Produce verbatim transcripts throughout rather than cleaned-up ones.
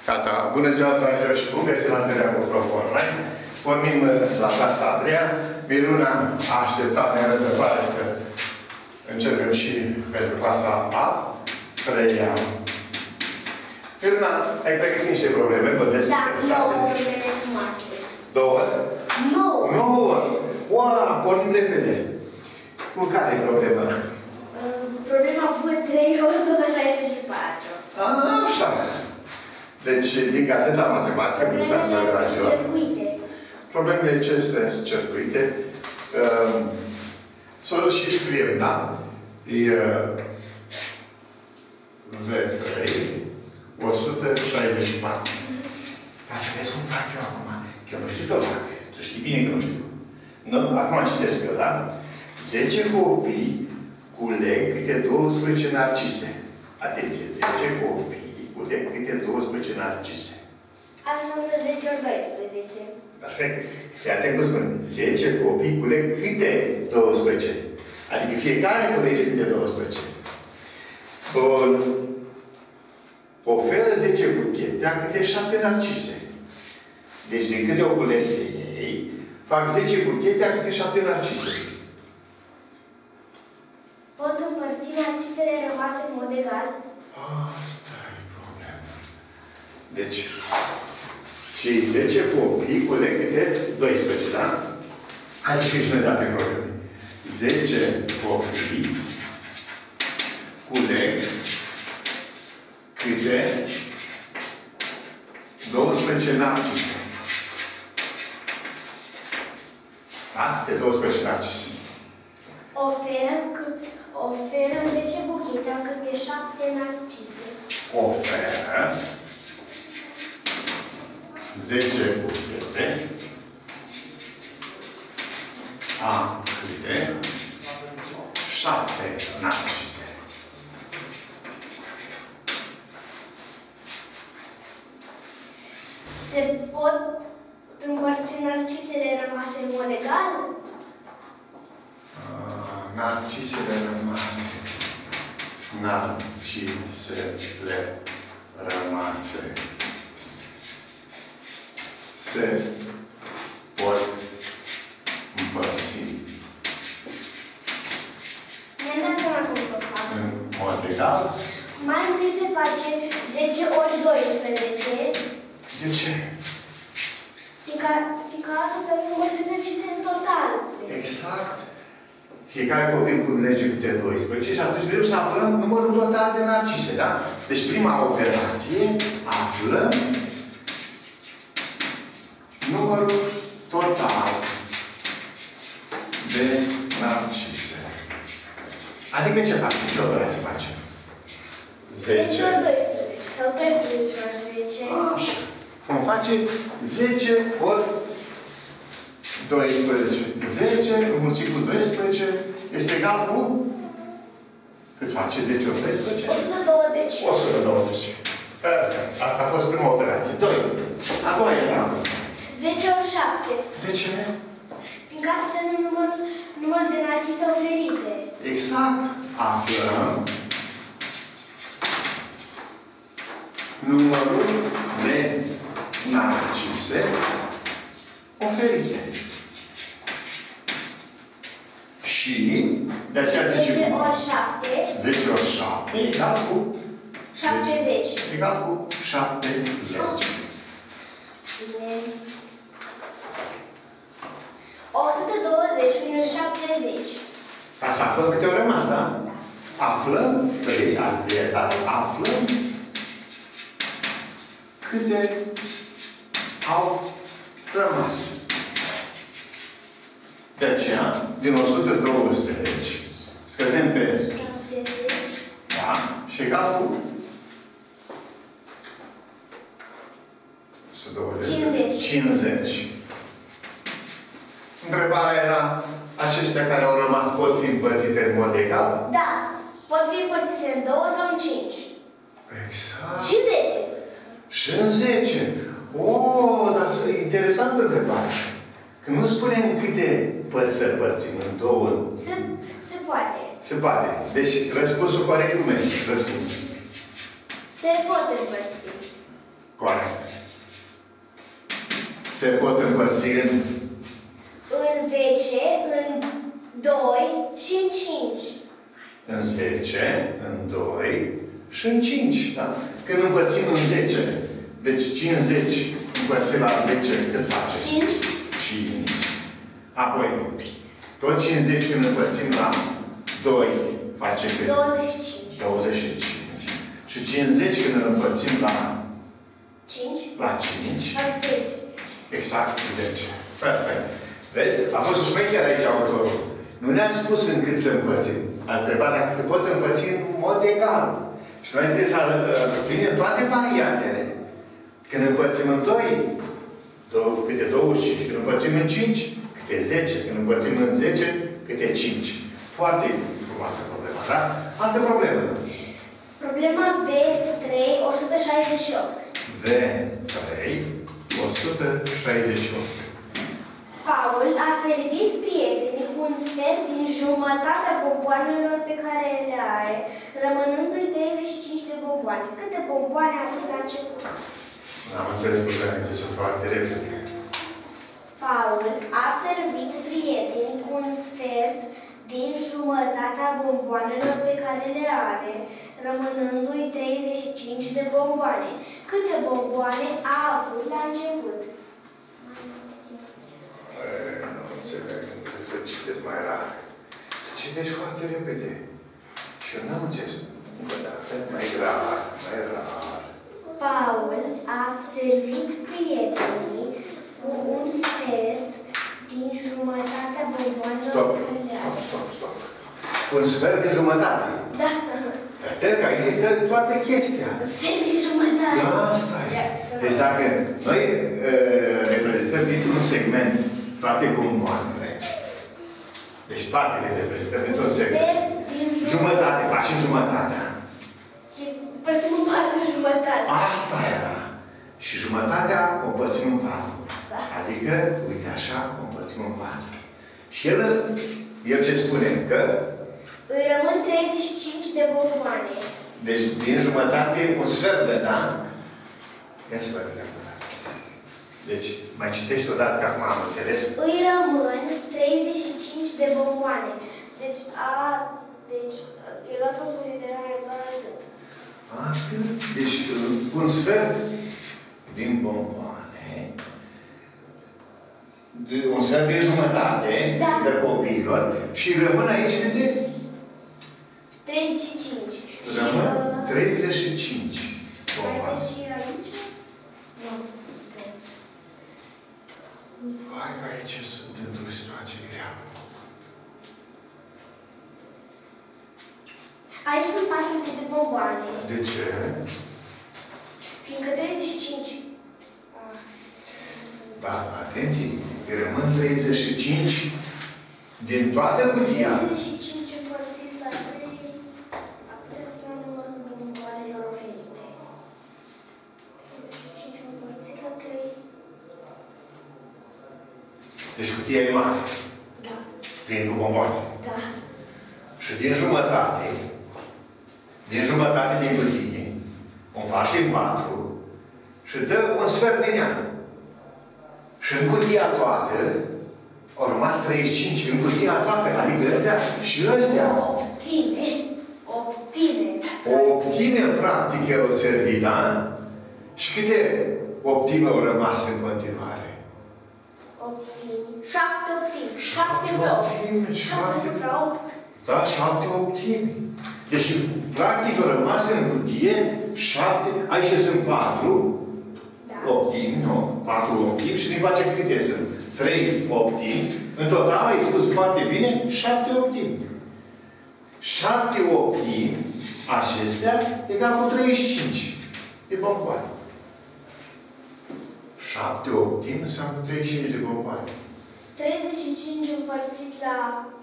Gata. Bună ziua, dragilor, și bun găsit la întâlnirea cu Prof Online. Pornim la clasa a treia. Miruna a așteptat nerăbdătoare să începem și pentru clasa a treia. Miruna, ai pregătit niște probleme? Bădesc da, nouă probleme frumoase. Două? Nouă. Nouă? Ua, pornim repede. Cu care e problema? Uh, problema V trei o sută șaizeci și patru. A, așa. Deci, din gazeta matematică, uitați-vă, dragilor. Circuite. Problemele acestea circuite. Uh, să și scriem, da? E uh, V trei o sută șaizeci și patru. Dar să vezi cum fac eu acum. Eu nu știu că fac. Tu știi bine că nu știu. Nu? Acum citesc eu, da? zece copii culeg câte douăsprezece narcise. Atenție, zece copii culeg câte douăsprezece narcise. Asta înseamnă zece ori doisprezece. Perfect. Fii atent cum spun. zece copii culeg câte douăsprezece. Adică fiecare culege câte douăsprezece. Bun. Oferă zece buchete a câte șapte narcise. Deci din câte o culesei, fac zece buchete a câte șapte narcise. Pot împărți narcisele rămase în mod egal? Asta e problema. Deci, cei zece copii culeg câte doisprezece, da? Hai să fie și noi date probleme. zece copii culeg câte douăsprezece narcise. Da? Câte douăsprezece narcise. Oferă, cât, oferă zece buchete a câte șapte narcise. Oferă zece buchete a câte șapte narcise. Se pot împărți narcisele rămase în mod egal? Narcisele rămase. Narcisele rămase. Se pot împărți. Mi-am dat seama cum să o fac. În mod egal. Mai întâi se face zece ori doisprezece. De ce? Fiindcă, fiindcă asta să învățăm narcise în total. Exact. Fiecare copil culege câte doisprezece și atunci vrem să aflăm numărul total de narcise, da? Deci prima operație, aflăm numărul total de narcise. Adică ce facem? Ce operație facem? zece ori doisprezece sau doisprezece ori zece. Așa. Vom face zece ori doisprezece. zece înmulțit cu doisprezece este egal cu... Cât face zece ori doisprezece? o sută douăzeci. o sută douăzeci. Perfect. Asta a fost prima operație. doi. A doua era. zece ori șapte. De ce? Fiindcă asta este numărul, numărul de narcise oferite. Exact. Aflăm numărul de narcise oferite. Și de aceea zicem zece ori șapte. zece ori șapte egal cu șaptezeci. Egal cu șaptezeci. Bine. o sută douăzeci minus șaptezeci. Ca să aflăm câte au rămas, da? Aflăm, pe altă aflăm câte au rămas. De aceea, din o sută douăzeci, scădem pe... șaptezeci. Da? Și egal cu... o sută douăzeci. cincizeci. cincizeci. Întrebarea era, acestea care au rămas pot fi împărțite în mod egal? Da. Pot fi împărțite în două sau în cinci. Exact. Și zece. Și în zece. Oh, dar e interesantă întrebare. Când nu spunem câte părți să împărțim, în două. Se, se poate. Se poate. Deci răspunsul corect cum este? Răspuns. Se pot împărți. Corect. Se pot împărți în... În zece, în doi și în cinci. În zece, în doi și în cinci, da? Când împărțim în zece, deci cincizeci împărțit la zece, cât face? cinci. cinci. Apoi, tot cincizeci când împărțim la doi, face cât? douăzeci și cinci. douăzeci și cinci. Și cincizeci când îl împărțim la... cinci. La cinci. La zece. Exact, zece. Perfect. Vezi? A fost șmecher aici autorul. Nu ne-a spus în cât să împărțim. A întrebat dacă se pot împărți în mod egal. Și noi trebuie să prindem toate variantele. Când împărțim în doi, câte douăzeci și cinci. Când împărțim în cinci, câte zece. Când împărțim în zece, câte cinci. Foarte frumoasă problema, da? Altă problemă. Problema V trei, o sută șaizeci și opt. V trei, o sută șaizeci și opt. Paul a servit prietenii cu un sfert din jumătatea bomboanelor pe care le are, rămânându-i treizeci și cinci de bomboane. Câte bomboane a avut la început? Am înțeles că am zis-o foarte repede. Paul a servit prietenii cu un sfert din jumătatea bomboanelor pe care le are, rămânându-i treizeci și cinci de bomboane. Câte bomboane a avut la început? Nu înțeleg, nu trebuie să citesc mai rar. Tu citești foarte repede. Și eu n-am înțeles. Încă o dată, mai rar, mai rar. Paul a servit prietenii cu un sfert din jumătatea bomboanelor Stop, pe care le stop, are. stop, stop. Un sfert de jumătate. Da. Vedeți că aici e toată chestia. Sfert din jumătate. Da, asta e. Deci dacă noi uh, reprezentăm dintr-un segment toate bomboanele, deci toate le reprezentăm dintr-un segment. Jumătate, facem jumătatea. Și împărțim în patru jumătate. Asta era. Și jumătatea o împărțim în patru. Da. Adică, uite așa, o împărțim în patru. Și el, el ce spune? Că Îi rămân treizeci și cinci de bomboane. deci din jumătate un sfert de, da? Ia să vedem. Deci, mai citești odată, că acum am înțeles. Îi rămân treizeci și cinci de bomboane. Deci, a... Deci, e luat în considerare doar atât. Atât. Deci, un sfert din bomboane, de, un sfert din jumătate, da, de copiilor, și rămân aici câte? treizeci și cinci. Rămân și, uh, treizeci și cinci bomboane. Mai și aici? Nu. Hai că aici sunt într-o situație grea. Aici sunt patruzeci de bomboane. De ce? Fiindcă treizeci și cinci. Ah. Da, atenție, rămân treizeci și cinci din toată cutia. treizeci și cinci împărțit la trei. A putea să ia numărul bomboanelor oferite. treizeci și cinci împărțit la trei. Deci cutia e mare. Da. Plin cu bomboane. Da. Și din jumătate, din jumătate din cutie, o parte în patru și dă un sfert din ea. Și în cutia toată, au rămas treizeci și cinci în cutia toată, adică ăstea și ăstea. Optime. Optime. O optime, practic, el o servit, da? Și câte optime au rămas în continuare? Optime. Șapte optime. Șapte Șapte pe opt. optime, Șapte șapte. supra opt. Da, șapte optime. Deci, practic, au rămas în cutie șapte, aici sunt patru Da. optimi, nu? Patru optimi și din face câte sunt? Trei optimi. În total, ai spus foarte bine, șapte optimi. Șapte optimi, acestea, egal cu treizeci și cinci de bomboane. Șapte optimi înseamnă treizeci și cinci de bomboane. treizeci și cinci împărțit la...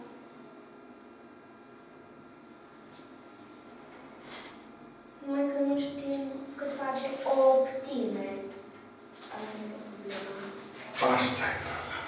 Numai că nu știm cât face o optime. Asta e problema. Asta e problema.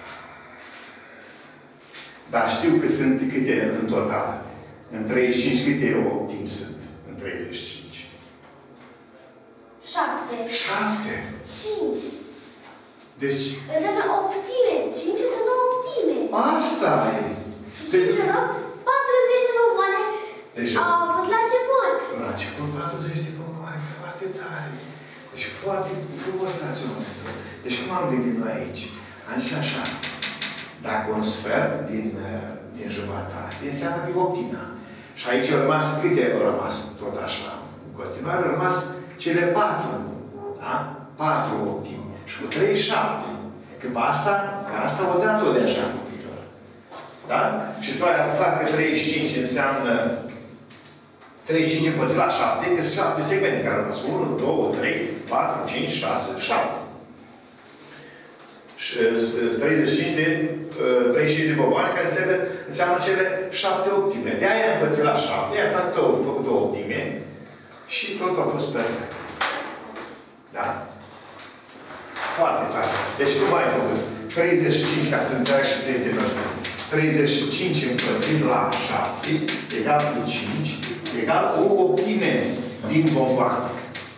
Dar știu că sunt câte în total. În treizeci și cinci câte optimi sunt? În treizeci și cinci. Șapte. șapte. cinci. Deci... Înseamnă optime. cinci înseamnă optime. Asta e. cinci în opt, patruzeci de bomboane deci, au avut la început. La început patruzeci de bomboane, foarte tare. Deci foarte frumos raționamentul. Deci cum am gândit noi aici? Am zis așa, dacă un sfert din, din jumătate înseamnă că e optima. Și aici au rămas, câte au rămas tot așa? În continuare au rămas cele patru. Da? Patru optimi. Și cu trei, șapte. Că pe asta, că asta o dea tot de așa în viitor. Da? Și tu ai aflat că treizeci și cinci înseamnă treizeci și cinci împărțit la șapte, că sunt șapte segmente care au rămas. unu, doi, trei, patru, cinci, șase, șapte. Și treizeci și cinci de, treizeci și cinci de bomboane care înseamnă, înseamnă cele șapte optime. De aia am împărțit la șapte, i-am făcut două, făcut două optime și totul a fost perfect. Da? Foarte tare. Deci cum ai făcut? treizeci și cinci, ca să înțeleg și prietenii noștri. treizeci și cinci împărțit la șapte egal cu cinci egal o optime din bomboane.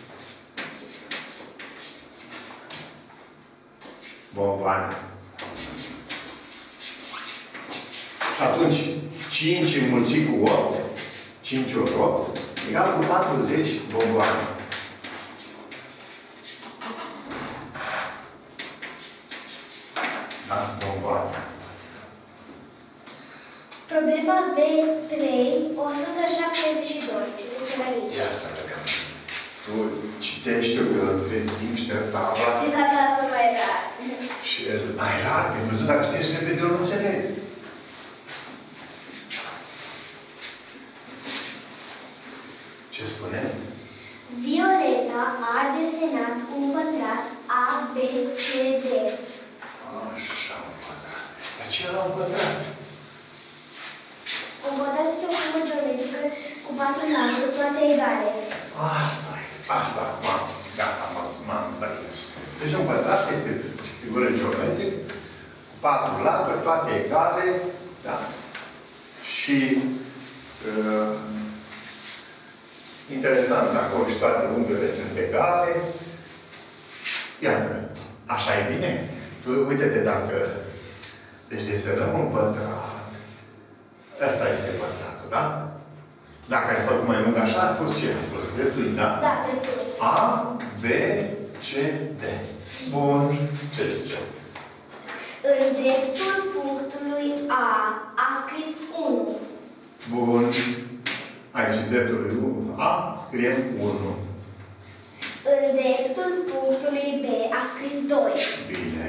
Bomboane. Și atunci, cinci înmulțit cu opt, cinci ori opt, egal cu patruzeci bomboane. Da, bomboane. Problema B trei, o sută șaptezeci și doi. Ia să vedem. Tu citești-o că în timp și tabla. De data asta mai rar. Și mai rar, de văzut, dacă știi repede, eu nu înțeleg. Ce spune? Violeta a desenat un pătrat A, B, C, D. Așa, un pătrat. Dar ce era un pătrat? Un pătrat este o formă geometrică cu patru laturi, toate egale. Asta e. Asta, acum, gata, m-am prins. Deci un pătrat este figură geometrică, cu patru laturi, toate egale, da? Și uh, interesant, dacă și toate unghiurile sunt egale, iată, așa e bine. Tu, uite-te dacă, deci desenăm un pătrat, ăsta este pătratul, da? Dacă ai făcut mai mult așa, a fost ce? A fost drepturi, da? Da, drepturi. A, B, C, D. Bun. Ce zice? În dreptul punctului A a scris unu. Bun. Aici, dreptul A, scriem unu. În dreptul punctului B a scris doi. Bine.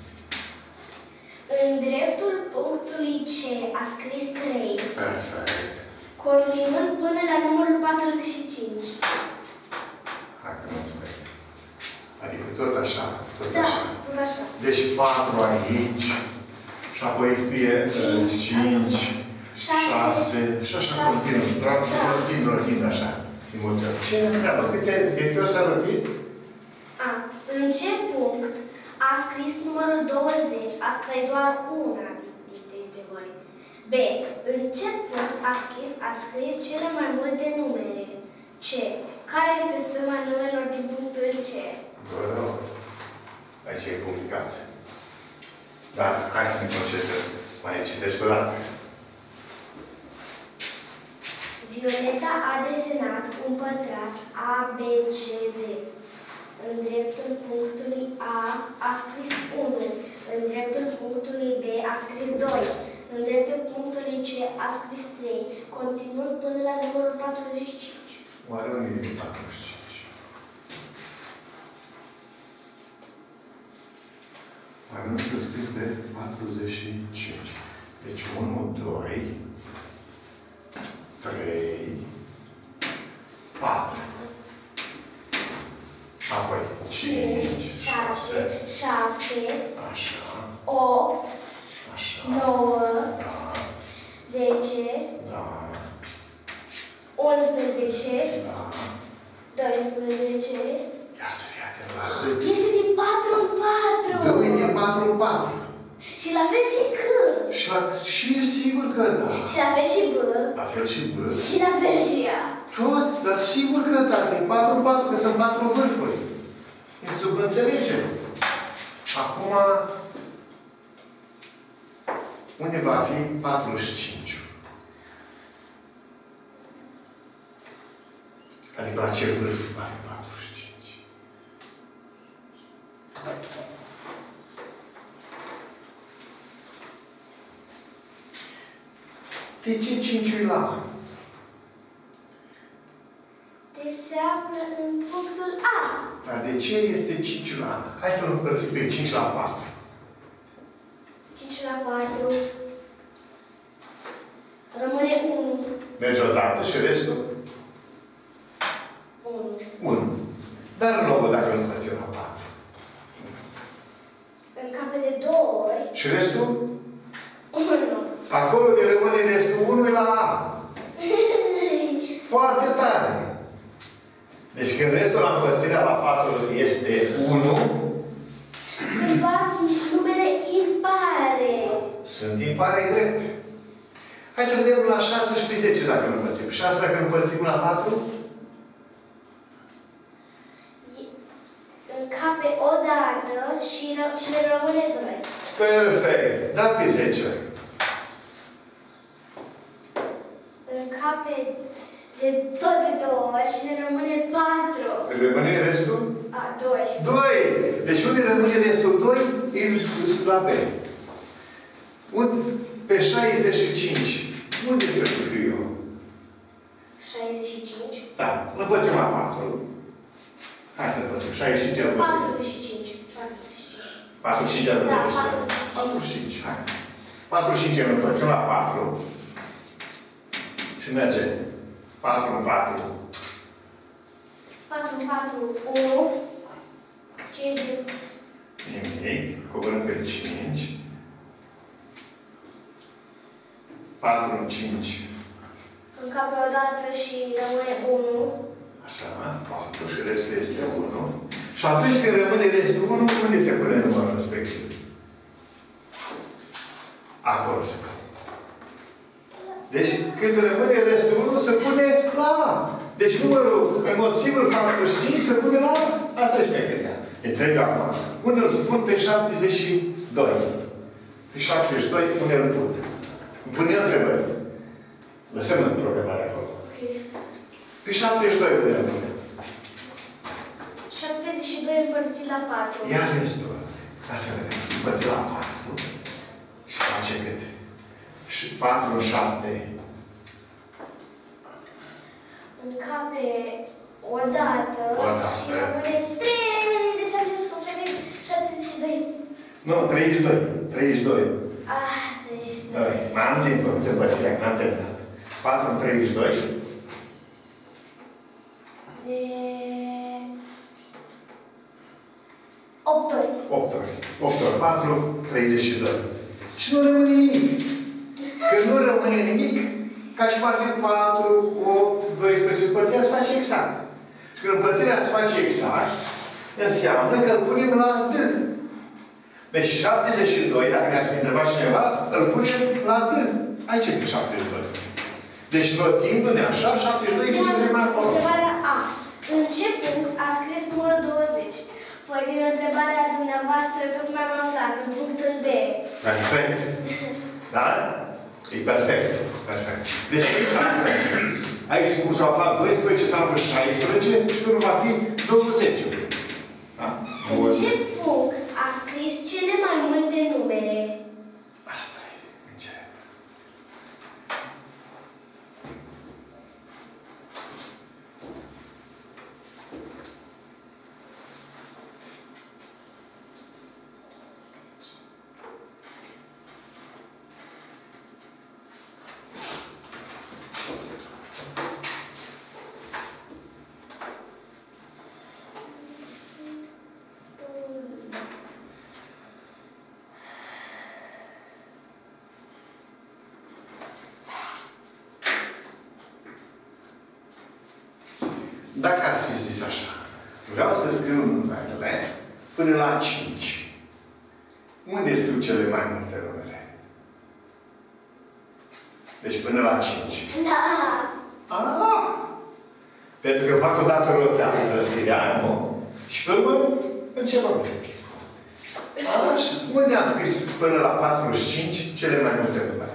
În dreptul punctului C a scris trei. Perfect. Continuând până la numărul patruzeci și cinci. Hai că mulțumesc. Adică tot așa, tot Da, așa. tot așa. Deci patru aici, și apoi scrie cinci, șase, și așa continuu. Rotind, rotind, așa. Ce întreabă? Câte vectori s-a rotit? A. În ce punct a scris numărul douăzeci? Asta e doar una dintre întrebări. B. În ce punct a scris, a scris cele mai multe numere? C. Care este suma numerelor din punctul C? Bă, aici e complicat. Dar hai să ne concentrăm. Mai citești o dată. Violeta a desenat un pătrat A, B, C, D. În dreptul punctului A a scris unu. În dreptul punctului B a scris doi. În dreptul punctului C a scris trei. Continuând până la numărul patruzeci și cinci. Oare unde e patruzeci și cinci? Mai nu să scris de patruzeci și cinci. Deci unu, doi, trei, patru. Apoi cinci, șase, șapte, așa, opt, așa, nouă, da, zece, da, unsprezece, da. doisprezece. Ia să fii atent la Este din patru în patru. doi din patru în patru. Și la fel și C. Și, la, și sigur că da. Și la fel și B. La fel și B. Și la fel și A. Tot, dar sigur că da. Din patru în patru, că sunt patru vârfuri. E subînțelegem. Acum, unde va fi patruzeci și cinci? Adică la ce vârf va fi patruzeci și cinci? De ce cinciul la A? Deci se află în punctul A. Dar de ce este cinci la A? Hai să-l împărțim pe cinci la patru. cinci la patru. Rămâne unu. Merge odată și restul? unu. unu. Dar nouă dacă îl împărțim la patru. Încape de două ori. Și restul? unu. Acolo de rămâne restul unu la A. Foarte tare. Deci când restul la împărțirea la patru este unu, Sunt doar numere impare. sunt impare drept. Hai să vedem la șase și pe zece dacă îl împărțim. șase dacă îl împărțim la patru? Încape o dată și, ră- și le rămâne doi. Perfect. Da pe zece. Încape de tot de două ori și le rămâne patru. Rămâne restul? A, doi. doi. Deci unde rămâne restul doi? E la B. Un- Pe șaizeci și cinci. Unde să scriu eu? șaizeci și cinci. Da. Îl împărțim la patru. Hai să împărțim. șaizeci și cinci îl împărțim. patruzeci și cinci. patruzeci și cinci. patruzeci și cinci îl Da, împărțim. patruzeci și cinci. Hai. patruzeci și cinci îl împărțim la patru. Și merge. patru în patru. patru, patru, unu. cinci. Nimic. Coborâm pe cinci. patru în cinci. Încape o dată și rămâne unu. Așa, patru și restul este unu. Și atunci când rămâne restul unu, unde se pune numărul respectiv? Acolo se pune. Deci când rămâne restul unu, se pune la A. Deci numărul, în mod sigur, patruzeci și cinci se pune la A. Asta e șmecheria. E trebuie acum. Unde îl pun pe șaptezeci și doi? Pe șaptezeci și doi, unde îl pun? Îmi pune întrebări. Lăsăm în problema de acolo. Pe șaptezeci și doi unde îl pune? șaptezeci și doi împărțit la patru. Ia vezi tu. Ca să vedem. Împărțit la patru. Și face cât? Și patru în șapte. Încape o dată O dată. și rămâne trei. Deci am zis că trebuie șaptezeci și doi. Nu, treizeci și doi. treizeci și doi. Ah, treizeci și doi. Doi. Mai am timp făcut împărțirea, că n-am terminat. patru în treizeci și doi. De... opt ori. opt ori. opt ori patru, treizeci și doi. Și nu rămâne nimic. Când nu rămâne nimic, ca și cum ar fi patru, opt, doisprezece, împărțirea se face exact. Și când împărțirea se face exact, înseamnă că îl punem la D. Deci șaptezeci și doi, dacă ne-ar fi întrebat cineva, îl punem la D. Aici este șaptezeci și doi. Deci, rotindu-ne așa, șaptezeci și doi e punem acolo. Întrebarea A. În ce punct a scris numărul douăzeci? Păi, din întrebarea dumneavoastră, tocmai am aflat, în punctul D. Perfect. Da? E perfect. Perfect. Deci, aici cum s-a aflat doisprezece, s-a aflat șaisprezece și nu va fi douăzeci. Da? În ce punct a scris cele mai multe numere? Asta e. În ce? Dacă ați fi zis așa, vreau să scriu numerele până la cinci. Unde scriu cele mai multe numere? Deci până la cinci. La A. Ah! Pentru că fac o dată roteală, firea, nu? Și pe urmă începem. Așa. Unde am scris până la patruzeci și cinci cele mai multe numere?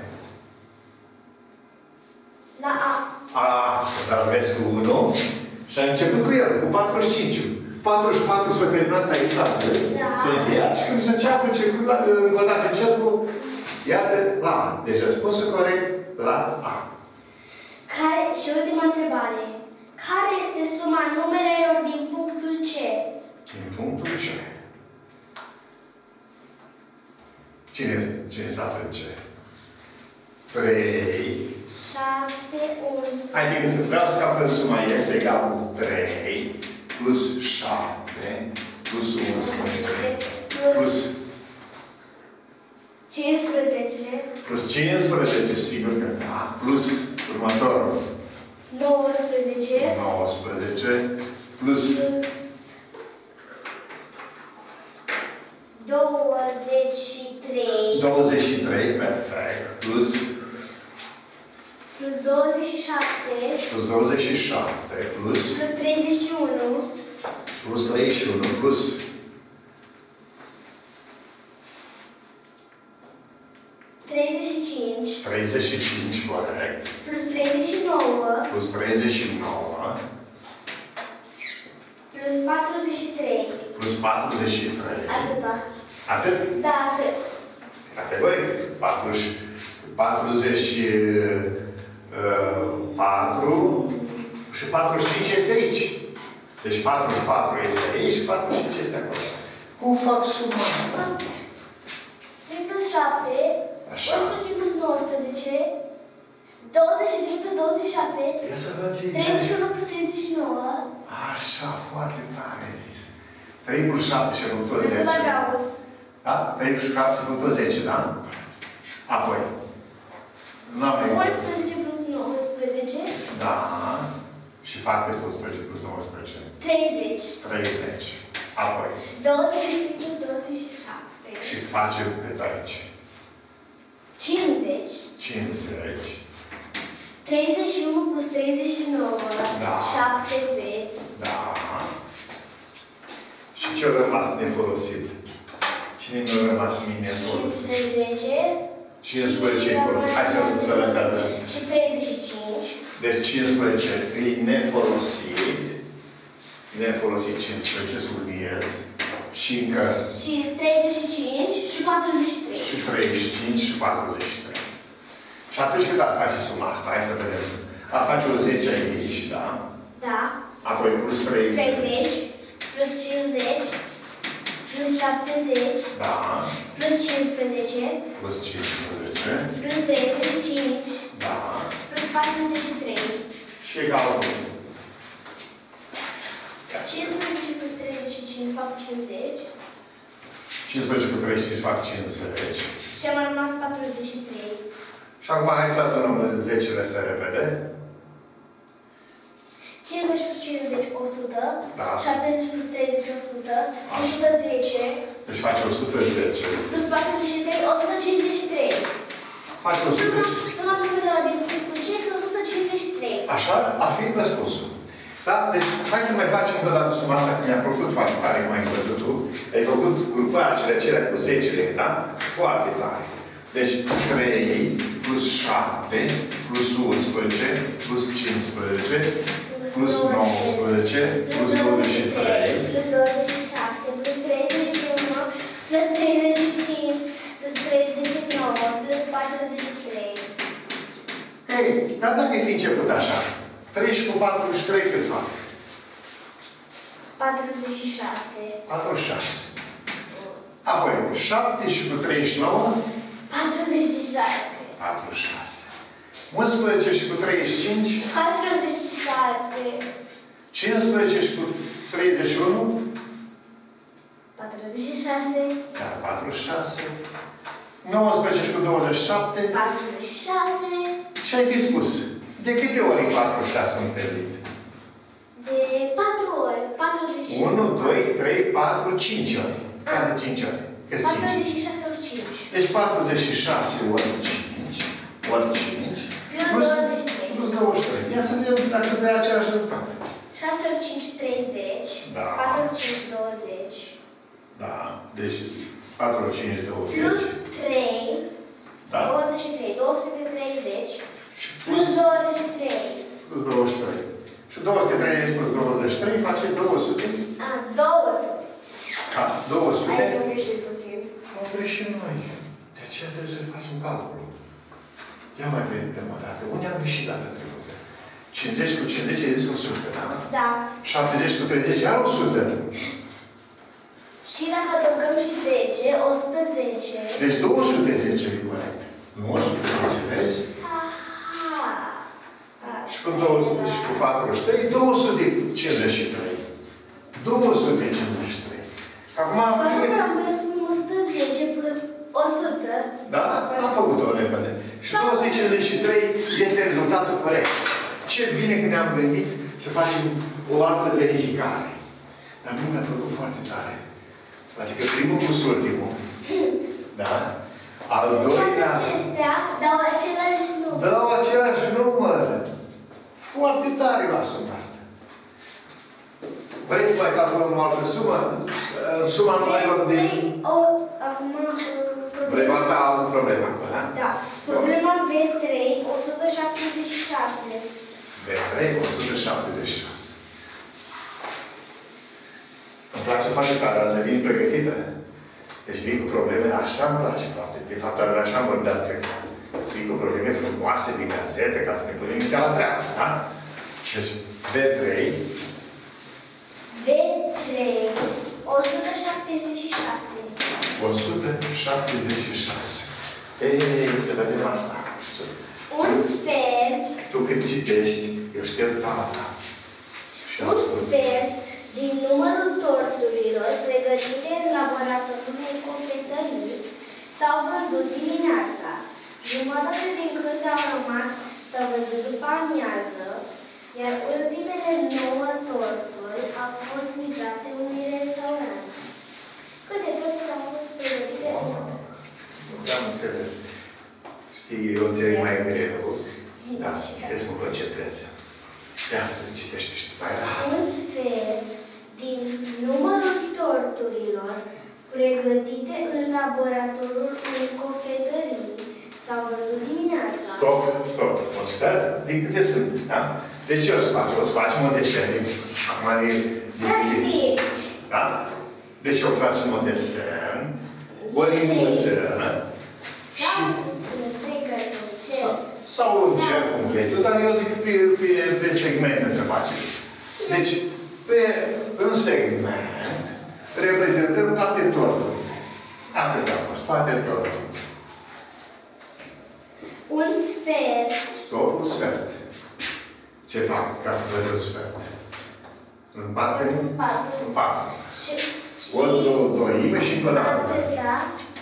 La A. A, dar vezi cu unu și am început cu el, cu patruzeci și cinci. patruzeci și patru s-a terminat aici la D, Da. s-a încheiat și când se înceapă început la, încă o dată cercul, iată, la A. Deci răspunsul corect la A. Care, și ultima întrebare. Care este suma numerelor din punctul C? Din punctul C. Cine, cine se află în C? trei. șapte, unsprezece. Haideți să vreau să calculăm suma este egal cu trei plus șapte plus unsprezece plus cincisprezece. plus cincisprezece, sigur că da, plus următorul nouăsprezece. nouăsprezece plus Plus douăzeci și trei. douăzeci și trei, perfect, plus Plus douăzeci și șapte. plus douăzeci și șapte plus Plus treizeci și unu. plus treizeci și unu plus treizeci și cinci. treizeci și cinci, corect, Plus treizeci și nouă. plus treizeci și nouă Plus patruzeci și trei. plus patruzeci și trei. Atâta. Atât? Da, atât. Categoric. patruzeci, patruzeci și patru și patruzeci și cinci este aici. Deci patruzeci și patru este aici și patruzeci și cinci este acolo. Cum fac suma asta? trei plus șapte. Așa. unsprezece plus nouăsprezece. douăzeci și trei plus douăzeci și șapte. Ia să văd ce treizeci și unu plus treizeci și nouă. Așa, foarte tare zis. trei plus șapte și a făcut tot Nu zece. mai vreau. Da? trei plus șapte și a făcut tot zece, da? Apoi. Nu avem. unsprezece plus nouăsprezece. Da. Și fac cât unsprezece plus nouăsprezece? treizeci. treizeci. Apoi. douăzeci și trei plus douăzeci și șapte. Și facem cât aici? cincizeci. cincizeci. treizeci și unu plus treizeci și nouă. Da. șaptezeci. Da. Și ce a rămas nefolosit? Cine nu a rămas mie nefolosit? cincisprezece. cincisprezece e folosit. Hai să să le dăm. Și treizeci și cinci. Deci cincisprezece e nefolosit. Nefolosit cincisprezece, subliniez. Și încă Și treizeci și cinci și patruzeci și trei. și treizeci și cinci și patruzeci și trei. Și atunci cât ar face suma asta? Hai să vedem. Ar face o zece aici, da? Da. Apoi plus treizeci. treizeci. Plus cincizeci. Plus șaptezeci. Da. Plus cincisprezece. Plus cincisprezece. Plus treizeci și cinci. Da. Plus patruzeci și trei. Și egal cu cincisprezece plus treizeci și cinci fac cincizeci. cincisprezece cu treizeci și cinci fac cincizeci. Și am rămas patruzeci și trei. Și acum hai să adunăm zecile astea repede. cincizeci plus cincizeci, o sută. Da. șaptezeci plus treizeci, o sută. o sută zece. Deci face o sută zece. Plus patruzeci și trei, o sută cincizeci și trei. Face o sută zece. Suma numerelor din punctul C este o sută cincizeci și trei. Așa ar fi răspunsul. Da? Deci, hai să mai facem încă o dată suma asta, că mi-a plăcut foarte tare, cum ai văzut tu. Ai făcut grupajele acelea cu zecile, da? Foarte tare. Deci, trei plus șapte plus unsprezece plus cincisprezece plus nouăsprezece plus douăzeci și trei plus douăzeci și șapte plus treizeci și unu plus treizeci și cinci plus treizeci și nouă plus patruzeci și trei. Ei, dar dacă ai fi început așa, trei cu patruzeci și trei cât fac? patruzeci și șase. patruzeci și șase. Apoi, șapte și cu treizeci și nouă? patruzeci și șase. patruzeci și șase. unsprezece și cu treizeci și cinci? patruzeci și șase. cincisprezece și cu treizeci și unu? patruzeci și șase. Iar patruzeci și șase. nouăsprezece și cu douăzeci și șapte? patruzeci și șase. Și ai fi spus, de câte ori patruzeci și șase întâlnit? De patru ori. patruzeci și șase. unu, doi, trei, patru, cinci ori. Care cinci ori? Câți cinci? patruzeci și șase ori cinci. Deci patruzeci și șase ori cinci, ori cinci, Plus douăzeci și trei. plus douăzeci și trei. Ia să vedem dacă dai același rezultat. șase ori cinci, treizeci. Da. patru ori cinci, douăzeci. Deci, patru, cinci, douăzeci. Plus trei. Da? douăzeci și trei. două sute treizeci. Și Plus douăzeci și trei. Plus douăzeci și trei. Și două sute treizeci plus douăzeci și trei face două sute. A, două sute. Da, două sute. Aici am greșit puțin. Am greșit noi. De aceea trebuie să facem calculul. Ia mai vedem o dată. Unde am greșit data trecută? cincizeci cu cincizeci e zis o sută, da? Da. șaptezeci cu treizeci are o sută. Și dacă adăugăm și zece, o sută zece. Deci două sute zece e corect. Nu o sută zece, vezi? Aha. Și cu două sute și cu patruzeci și trei, două sute cincizeci și trei. două sute cincizeci și trei. Acum... Dacă vreau să spun o sută zece plus o sută. Da? Am făcut-o repede. Și două sute cincizeci și trei este rezultatul corect. Ce bine că ne-am gândit să facem o altă verificare. Dar nu mi-a plăcut foarte tare. Adică primul plus ultimul. Da? Al doilea... Acestea dau același număr. Dau același număr. Foarte tare la suma asta. Vrei să mai calculăm o altă sumă? Suma numerelor de... O, acum... Vrei altă altă problemă, da? Da. Problema V trei, o sută șaptezeci și șase. V trei, o sută șaptezeci și șase. Îmi place foarte tare, să vin pregătită. Deci vin cu probleme, așa îmi place foarte. De fapt, așa am vorbit de-al trecut. Vin cu probleme frumoase, din gazete, ca să ne punem mintea la treabă, da? Deci, V trei. V trei, o sută șaptezeci și șase. o sută șaptezeci și șase. Ei, să vedem asta. Un sfert. Tu cât citești, eu știu tata. Un sfert din numărul torturilor pregătite în laboratorul unei cofetării s-au vândut dimineața. Jumătate din câte au rămas s-au vândut după amiază, iar ultimele nouă torturi au fost livrate unui restaurant. Câte torturi au fost pregătite? Nu am înțeles. Știi, eu înțeleg mai greu. Da, trebuie să mă concentrez. Ia să citește și după aia. Un sfert din numărul torturilor pregătite în laboratorul unei cofetării s-au vândut dimineața. Stop, stop. Un sfert din câte sunt, da? Deci ce o să facem? O să facem o desen. Acum de... Fracție. Da? Deci o facem o desen. O liniuță. Și... Sau un cer complet. Dar eu zic pe, pe, pe segmente să facem. Deci, pe un segment reprezentăm toate torturile. Atât a fost, toate torturile. Un sfert. Stop, un sfert. Ce fac ca să văd un sfert? În parte? În patru. În patru. Și... O doime și încă o dată. Atâta.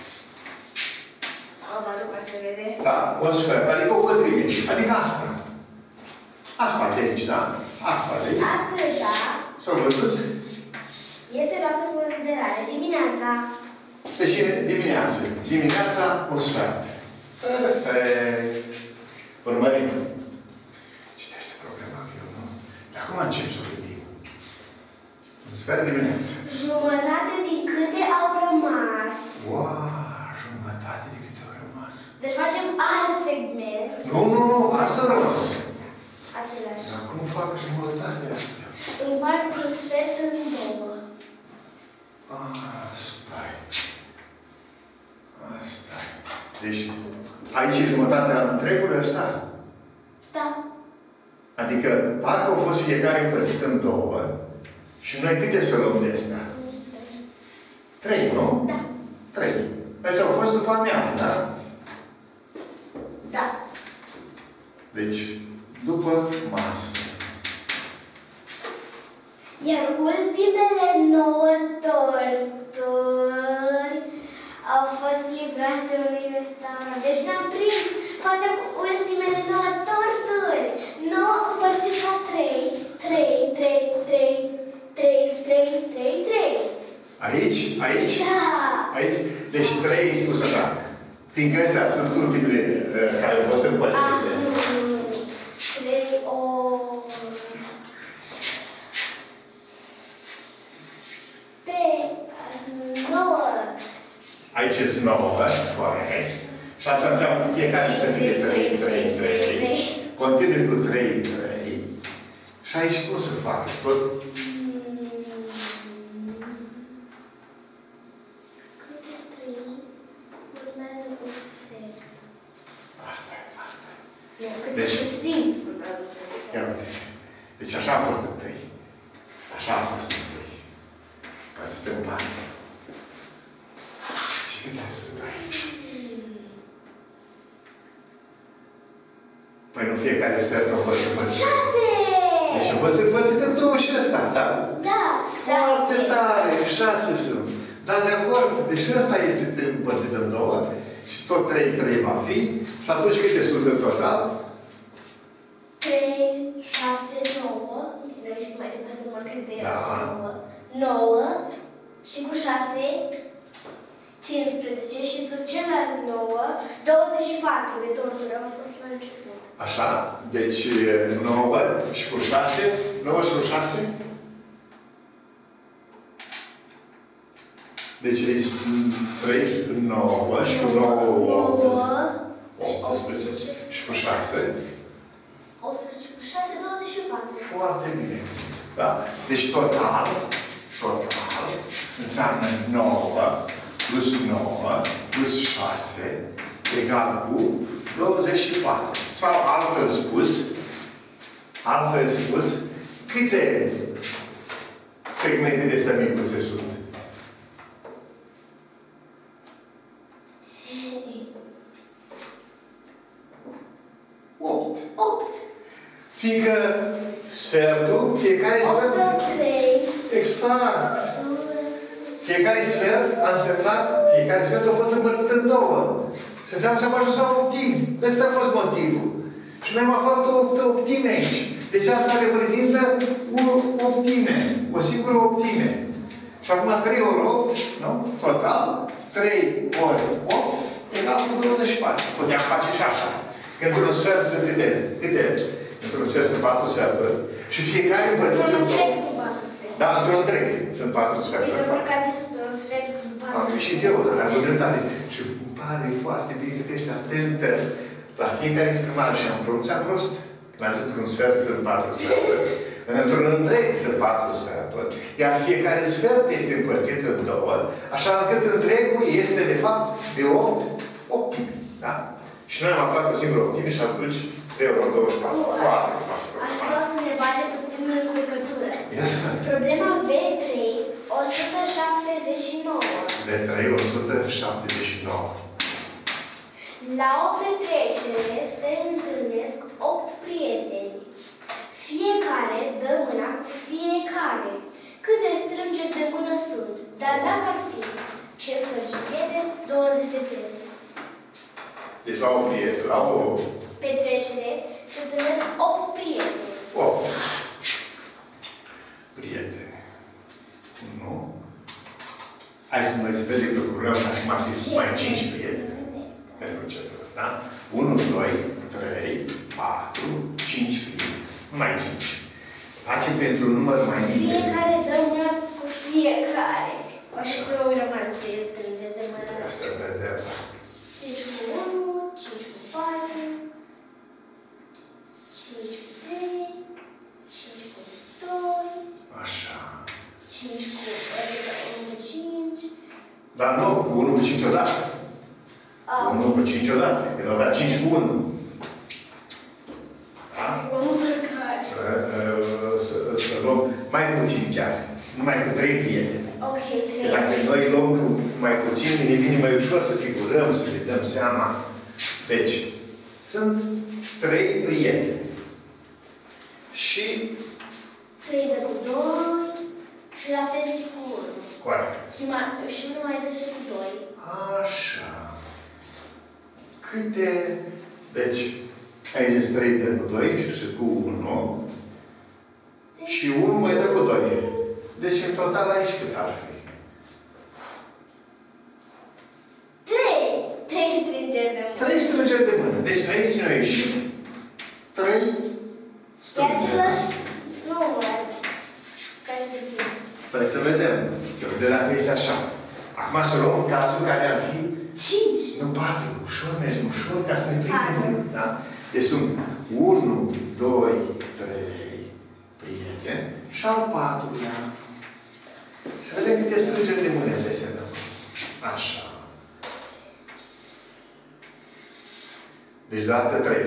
Se vede. Da, un sfert, adică o pătrime. Adică asta. Asta de aici, da? Asta de aici. Atâta. S-au văzut? Este luată în considerare dimineața. Deci dimineața. Dimineața, un sfert. Perfect. Urmărim. Citește problema, că eu nu. De acum încep să o gândim. Un sfert dimineața. Jumătate din câte au rămas. Wow, jumătate din câte au rămas. Deci facem alt segment. Nu, nu, nu, asta a rămas. Același. Dar cum fac jumătate astea? Împart un sfert în două. Asta e. Asta e. Deci, aici e jumătatea întregului ăsta? Da. Adică, parcă au fost fiecare împărțit în două. Și noi câte să luăm de astea? Trei, nu? Da. Trei. Astea au fost după amiază, da? Da. Deci, după masă. Iar ultimele nouă torturi au fost livrate unui restaurant. Deci ne-am prins poate cu ultimele nouă torturi. nouă împărțit la trei. trei, trei, trei, trei, trei, trei, trei. Aici? Aici? Da. Aici? Deci trei, spus așa. Fiindcă astea sunt ultimele uh, care au fost împărțite. trei ori. trei, nouă. Aici sunt nouă, corect. Și asta înseamnă că fiecare împărțire trei, trei, trei. Continui cu trei, trei. Și aici cum să fac? Tot? Câte trei urmează cu sfert? Asta e, asta e. Nu, câte Deci- și simplu urmează cu sfert. Ia uite. Deci așa a fost întâi. Așa a fost întâi. Părțit în parte. Și câte sunt aici? Păi nu fiecare sfert a fost împărțit. Șase! Deci a fost împărțit în două și ăsta, da? Da, Foarte șase. tare! Șase sunt. Da, de acord. Deci ăsta este împărțit în două. Și tot trei, trei va fi. Și atunci câte sunt în total? trei, șase, nouă. Noi și mai departe număr cât de Da. nouă. nouă. Și cu șase, cincisprezece și plus celălalt nouă, douăzeci și patru de torturi au fost la început. Așa? Deci nouă și cu șase. nouă și cu șase. Deci aici trei, nouă și cu nouă, optsprezece. Și cu șase. optsprezece cu șase, douăzeci și patru. Foarte bine. Da? Deci total, total, înseamnă nouă plus nouă plus șase egal cu douăzeci și patru. Sau altfel spus, altfel spus, câte segmente de astea micuțe sunt? opt. opt. Fiindcă sfertul, fiecare sfert... opt, trei. Exact! Fiecare sfert a însemnat, fiecare sfert a fost împărțit în două. Și înseamnă să am ajuns la optimi. Ăsta a fost motivul. Și noi am aflat o optime aici. Deci asta reprezintă o optime. O singură optime. Și acum trei ori opt, nu? Total. trei ori opt egal cu douăzeci și patru. Puteam face și așa. Că într-un sfert sunt câte? Câte? Într-un sfert sunt patru sferturi. Și fiecare împărțit în Într-un întreg două. sunt patru sfert. Da, într-un întreg sunt patru Păi sferturi. să urcați sunt un sfert, sunt patru Am sfert. greșit eu, dar am avut dreptate. Și îmi pare foarte bine că ești atentă la fiecare exprimare și am pronunțat prost. L-am zis, într-un sfert sunt patru sferturi. Într-un întreg sunt patru sferturi. Iar fiecare sfert este împărțit în două, așa încât întregul este, de fapt, de opt optimi. Da? Și noi am aflat o singură optime și atunci trei ori douăzeci și patru. Foarte frumos. Asta o să ne bage puțin în curcătură. Ia să vedem. Problema V trei, o sută șaptezeci și nouă. De trei, o sută șaptezeci și nouă. La o petrecere se întâlnesc opt prieteni. Fiecare dă mâna cu fiecare. Câte strângeri de mână sunt? Dar dacă ar fi cincisprezece prieteni, douăzeci de prieteni. Deci la o prieteni, la o... Petrecere se întâlnesc opt prieteni. opt. Prieteni. unu. Hai să noi să vedem lucrurile ca și mai fi mai cinci prieteni. Pentru început, da? unu, doi, trei, patru, cinci prieteni. Nu mai cinci. Facem pentru un număr mai mic. Fiecare dă mâna cu fiecare. O să fie o romanță strângere de mână. Asta vedem. cinci cu unu, cinci cu patru, cinci cu trei, cinci cu doi, Așa. cinci cu, adică unu cu cinci. Dar nu, cu unu cu cinci odată. unu cu cinci odată. Când avea cinci cu unu. Da? unu cu care? Să, să luăm mai puțin chiar. Numai cu trei prieteni. Ok, Că trei. dacă noi luăm cu mai puțin, ne vine mai ușor să figurăm, să ne dăm seama. Deci, sunt trei prieteni. Și... trei de cu doi și la fel și cu unu. Corect. Și, mai, și unul mai dă și cu doi. Așa. Câte... Deci, ai zis trei de cu doi și cu unu. Și unu mai dă cu doi. Deci, în total, aici cât ar fi? trei! trei strângeri de mână. Trei strângeri de mână. Deci, aici noi ieșim trei E strângeri. același număr. Ca și de tine. Stai să vedem. Să vedem dacă este așa. Acum Acum să luăm cazul care ar fi cinci. nu patru. Ușor mergem, ușor, ca să ne prindem. Da? Deci sunt unu, doi, trei prieteni și al patrulea. Și vedem câte strângeri de mâne desenăm. Așa. Deci deodată trei.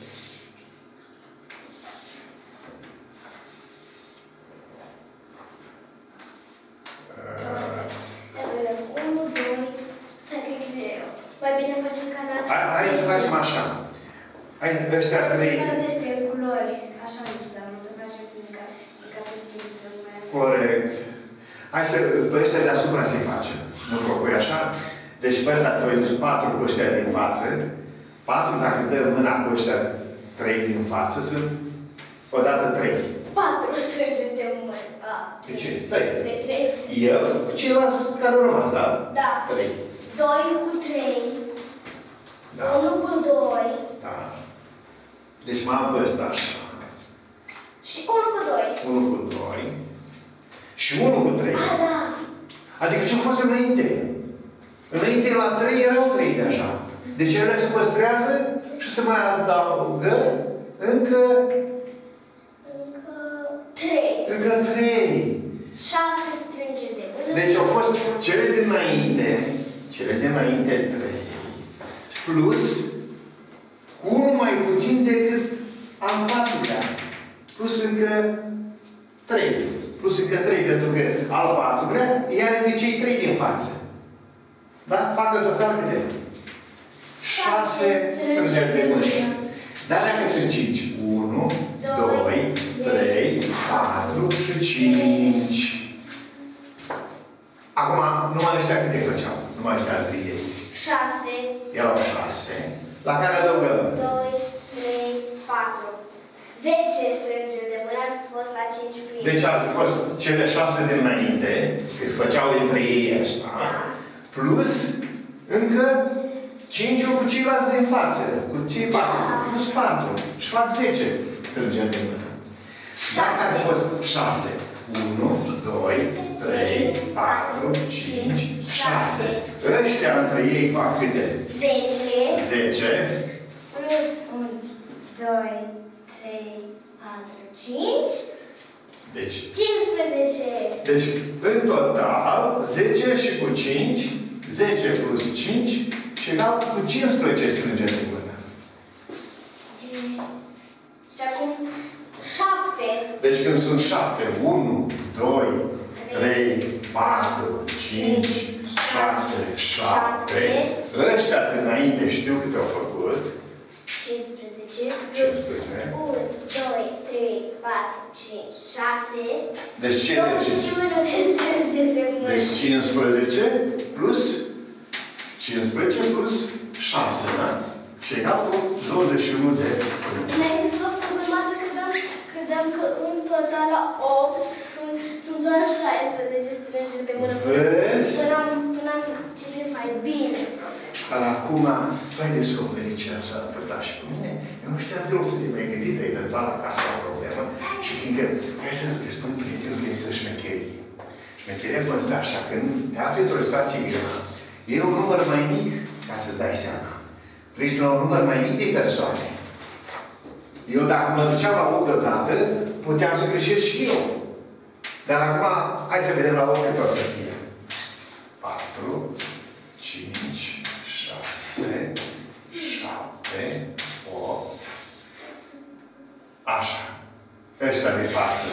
unu, doi, stai că e greu. Mai bine facem ca data. Hai, hai să facem așa. Hai, ăștia trei. Nu teste în culori. Așa nu știu, dar nu să facem fiindcă e ca pe tine să nu mai astea. Corect. Hai să, pe ăștia deasupra să-i facem. Nu propui așa? Deci pe ăsta doi, deci patru cu ăștia din față. Patru, dacă dă mâna cu ăștia trei din față, sunt odată trei. Patru strânge de mână. De ce? Trei. Trei, trei. Eu, cu ceilalți care au rămas, da? Da. Trei. Doi cu trei. Da. Unu cu doi. Da. Deci m-am pe ăsta așa. Și unu cu doi. Unu cu doi. Și unu cu trei. Ah, da. Adică ce-a fost înainte? Înainte la trei erau trei de așa. Deci ele se păstrează și se mai adaugă încă... Încă trei. Încă trei. Șase strânge de mână. Deci au fost cele dinainte, cele dinainte trei, plus cu unul mai puțin decât al patrulea. Plus încă trei. Plus încă trei, pentru că al patrulea iar pe cei trei din față. Da? Facă total câte? Șase strângeri de mână. Dar dacă sunt cinci, unu, doi, trei, patru și cinci. Acum, numai ăștia câte făceau? Numai ăștia al ei. șase. Erau șase. La care adăugăm? doi, trei, patru. zece strângeri de mână ar fi fost la cinci prieteni. Deci ar fi fost cele șase dinainte, cât făceau între ei ăsta, Da. plus încă cinci cu ceilalți din față, cu cei patru, Da. plus patru. Și fac zece strângeri de mână. Dacă ar fi fost șase, unu, doi, trei, patru, cinci, șase. Ăștia între ei fac câte? zece. zece. Plus unu, doi, trei, patru, cinci. Deci, cincisprezece. deci, în total, zece și cu cinci, zece plus cinci și egal cu cincisprezece strângeri de mână. Și acum șapte. Deci când sunt șapte, unu, doi, trei, patru, cinci, șase, șapte, ăștia înainte știu câte au făcut. cincisprezece. Plus cincisprezece. unu, doi, trei, patru, cinci, șase. Deci ce douăzeci și unu de strângeri de mână. Deci cincisprezece plus cincisprezece plus șase, da? Și egal cu douăzeci și unu de strângeri. Înainte să vă problema să credeam, credeam că în total la opt sunt, sunt doar șaisprezece strângeri de mână. Vezi? Până am, până am citit mai bine problema. Dar acum, tu ai descoperit ce s-a întâmplat și cu mine. Eu nu știam deloc tu de mai gândit eventual la asta o problemă. Și fiindcă, hai să îi spun prietenului este șmecherii. Șmecheria constă așa, când te afli într-o situație grea, e un număr mai mic, ca să-ți dai seama. Pleci la un număr mai mic de persoane. Eu, dacă mă duceam la opt deodată, puteam să greșesc și eu. Dar acum, hai să vedem la opt cât o să fie. patru, cinci, șase, șapte, opt. Așa. Ăștia de față.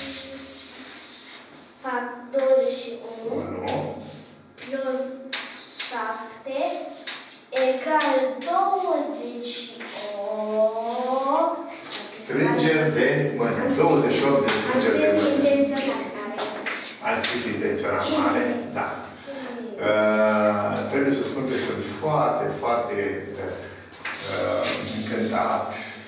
Fac douăzeci și unu unu. plus șapte egal douăzeci și opt. Strângeri de mână. douăzeci și opt de Am strângeri de scris mână. intenționat mare. Ai scris intenționat mare? Da. Uh, trebuie să spun că sunt foarte, foarte uh, încântat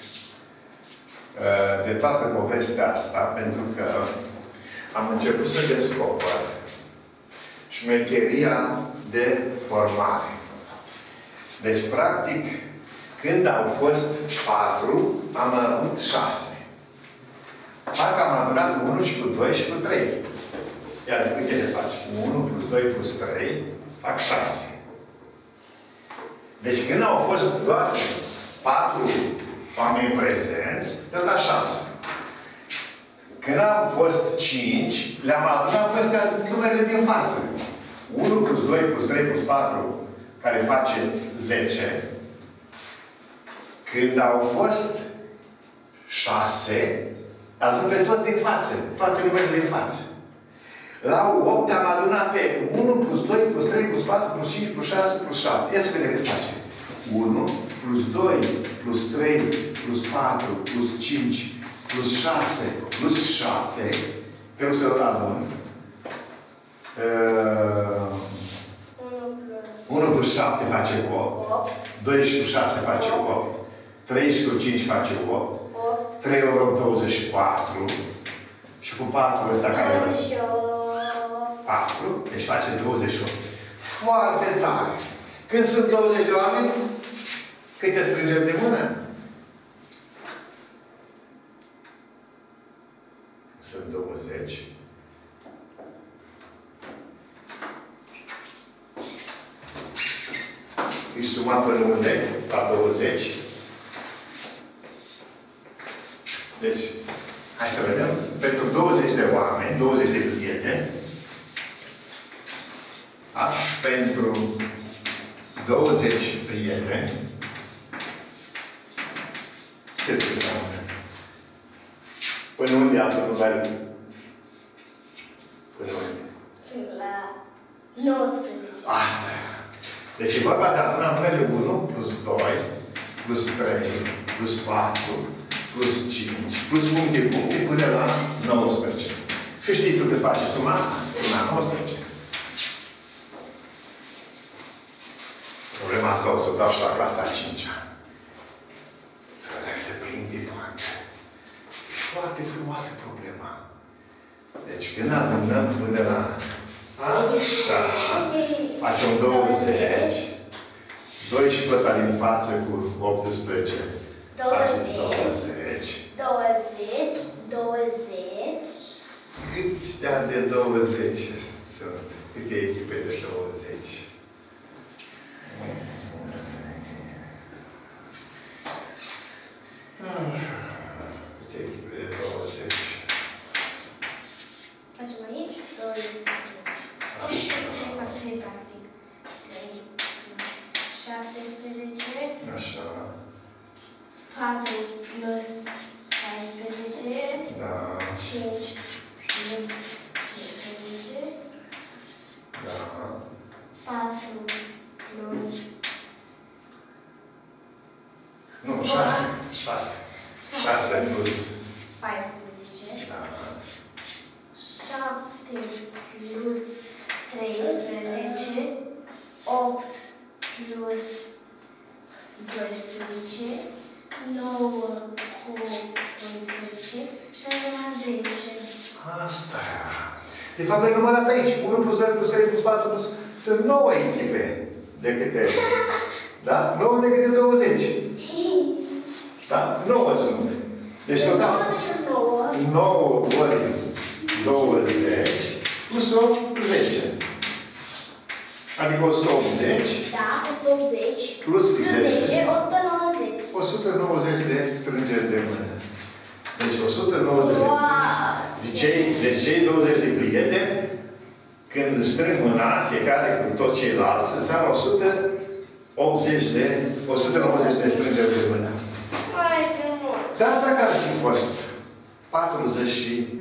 uh, de toată povestea asta, pentru că am început să descoper șmecheria de formare. Deci, practic, când au fost patru, am avut șase. Parcă am adunat cu unu și cu doi și cu trei. Iar uite ce faci. unu plus doi plus trei fac șase. Deci când au fost doar patru oameni prezenți, le-au dat șase. Când au fost cinci, le-am adunat pe astea numerele din față. unu plus doi plus trei plus patru, care face zece. Când au fost șase, adun pe toți din față, toate numerele din față. La opt am adunat pe unu plus doi plus trei plus patru plus cinci plus șase plus șapte. Ia să vedem cât face. unu plus doi plus trei plus patru plus cinci plus șase plus șapte. Trebuie să-l adun. Uh, unu plus șapte face opt. doi plus șase face opt. trei plus cinci face opt. trei ori douăzeci și patru. Și cu patru ăsta care e? patru. Deci face douăzeci și opt. Foarte tare. Când sunt douăzeci de oameni, câte strângem de mână? Sunt douăzeci. Îi suma până unde? La douăzeci. Deci, hai să vedem. Pentru douăzeci de oameni, douăzeci de prieteni, da? Pentru douăzeci prieteni, cât înseamnă? Până unde am numărul? Până unde? La nouăsprezece. Asta e. Deci e vorba de aduna numerele unu plus doi plus trei plus patru plus cinci plus puncte, puncte până la nouăsprezece. Și știi tu cât face suma asta? Până la nouăsprezece. Problema asta o să o dau și la clasa a cincea. Să vedem să prinde poate. E foarte frumoasă problema. Deci când adunăm până la așa, facem douăzeci. doi și pe ăsta din față cu optsprezece. douăzeci. douăzeci. douăzeci. Câți de-ani de douăzeci sunt? Câte echipe de douăzeci? Câte echipe de douăzeci? Facem aici? douăzeci. Să fie practic. șaptesprezece. Așa. patru plus șaisprezece. Da. cinci plus cincisprezece. Da. patru plus... Nu, șase. șase. șase plus... paisprezece. Da. șapte plus treisprezece. opt plus doisprezece. nouă cu doisprezece. Și ajungem la zece. Asta e. De fapt, ai numărat aici. unu plus doi plus trei plus patru plus... Sunt nouă echipe de câte... Da? nouă de câte douăzeci. Da? nouă sunt. Deci total... nouă ori douăzeci plus opt, zece. Adică o sută optzeci. Da, o sută optzeci. Plus zece. o sută nouăzeci. o sută nouăzeci de strângeri de mână. Deci o sută nouăzeci de strângeri. Deci cei, deci cei douăzeci de prieteni, când strâng mâna, fiecare cu toți ceilalți, înseamnă o sută optzeci de, o sută nouăzeci de strângeri de mână. Mai de mult. Dar dacă ar fi fost patruzeci și